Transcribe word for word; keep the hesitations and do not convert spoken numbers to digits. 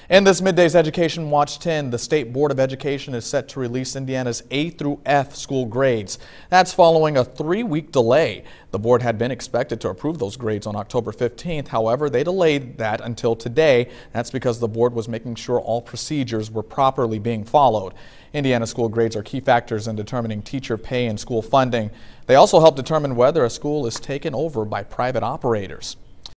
In this Midday's Education Watch ten, the State Board of Education is set to release Indiana's A through F school grades. That's following a three-week delay. The board had been expected to approve those grades on October fifteenth. However, they delayed that until today. That's because the board was making sure all procedures were properly being followed. Indiana school grades are key factors in determining teacher pay and school funding. They also help determine whether a school is taken over by private operators.